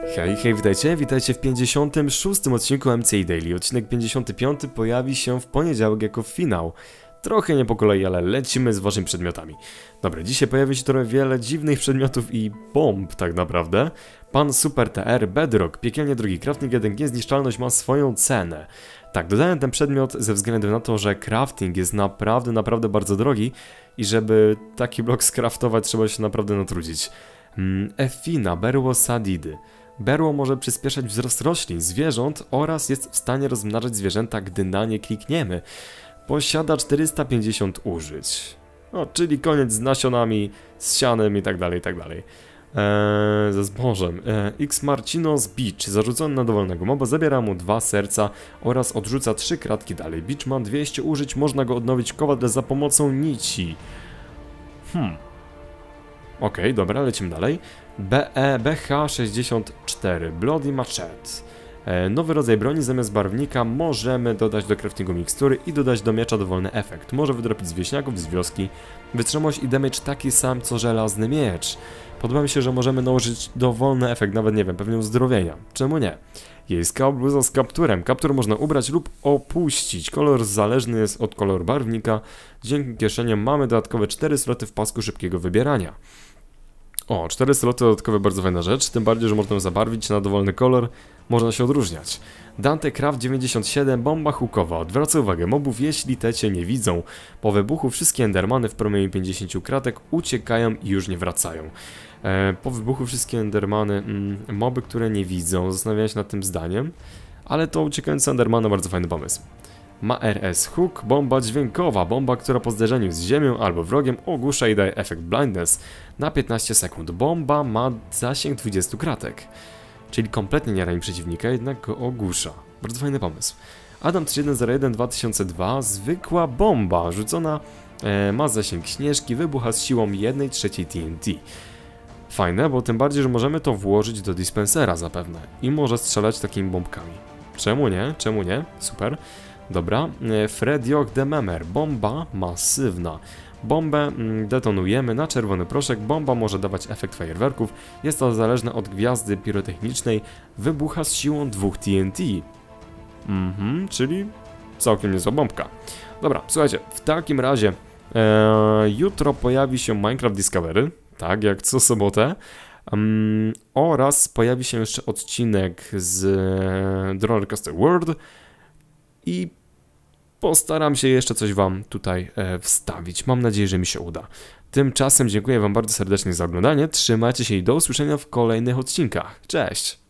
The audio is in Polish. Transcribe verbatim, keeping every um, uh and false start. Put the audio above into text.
Hej, hej, witajcie, witajcie w pięćdziesiątym szóstym odcinku M C I Daily. Odcinek pięćdziesiąty piąty pojawi się w poniedziałek jako finał. Trochę nie po kolei, ale lecimy z waszymi przedmiotami. Dobra, dzisiaj pojawi się trochę wiele dziwnych przedmiotów i bomb tak naprawdę. Pan Super T R Bedrock, piekielnie drogi crafting jeden, niezniszczalność ma swoją cenę. Tak, dodałem ten przedmiot ze względu na to, że crafting jest naprawdę, naprawdę bardzo drogi i żeby taki blok skraftować trzeba się naprawdę natrudzić. Mm, Efina, berło sadidy. Berło może przyspieszać wzrost roślin, zwierząt oraz jest w stanie rozmnażać zwierzęta, gdy na nie klikniemy. Posiada czterysta pięćdziesiąt użyć. No, czyli koniec z nasionami, z sianem i tak dalej, i tak dalej. Eee, ze zbożem. Eee, X Marcinos Beach, zarzucony na dowolnego moba, zabiera mu dwa serca oraz odrzuca trzy kratki dalej. Beach ma dwieście użyć, można go odnowić kowadle za pomocą nici. Hmm. Okej, okay, dobra, lecimy dalej. B E B H sześćdziesiąt cztery, Bloody Machete. E, nowy rodzaj broni, zamiast barwnika możemy dodać do craftingu mikstury i dodać do miecza dowolny efekt. Może wydropić z wieśniaków z wioski. Wytrzymałość i damage taki sam co żelazny miecz. Podoba mi się, że możemy nałożyć dowolny efekt, nawet nie wiem, pewnie uzdrowienia. Czemu nie? Jest bluza z kapturem. Kaptur można ubrać lub opuścić. Kolor zależny jest od koloru barwnika. Dzięki kieszeniom mamy dodatkowe cztery sloty w pasku szybkiego wybierania. O, cztery sloty dodatkowe, bardzo fajna rzecz, tym bardziej, że można zabarwić na dowolny kolor, można się odróżniać. Dante Craft dziewięćdziesiąt siedem, bomba hukowa, odwraca uwagę mobów, jeśli te cię nie widzą. Po wybuchu wszystkie endermany w promieniu pięćdziesięciu kratek uciekają i już nie wracają. E, po wybuchu wszystkie endermany, mm, moby, które nie widzą, zastanawiałem się nad tym zdaniem, ale to uciekające endermany, bardzo fajny pomysł. Ma R S Hook, bomba dźwiękowa, bomba, która po zderzeniu z ziemią albo wrogiem ogłusza i daje efekt blindness na piętnaście sekund. Bomba ma zasięg dwudziestu kratek, czyli kompletnie nie rani przeciwnika, jednak go ogłusza. Bardzo fajny pomysł. Adam trzy jeden zero jeden dwa tysiące dwa, zwykła bomba, rzucona, e, ma zasięg śnieżki, wybucha z siłą jednej trzeciej T N T. Fajne, bo tym bardziej, że możemy to włożyć do dispensera zapewne i może strzelać takimi bombkami. Czemu nie? Czemu nie? Super. Dobra, Frediok the Memer, bomba masywna. Bombę detonujemy na czerwony proszek, bomba może dawać efekt fajerwerków, jest to zależne od gwiazdy pirotechnicznej, wybucha z siłą dwóch T N T. Mhm, czyli całkiem niezła bombka. Dobra, słuchajcie, w takim razie e, jutro pojawi się Minecraft Discovery, tak jak co sobotę. Um, oraz pojawi się jeszcze odcinek z e, Rollercoaster World i postaram się jeszcze coś wam tutaj e, wstawić. Mam nadzieję, że mi się uda. Tymczasem dziękuję wam bardzo serdecznie za oglądanie. Trzymajcie się i do usłyszenia w kolejnych odcinkach. Cześć!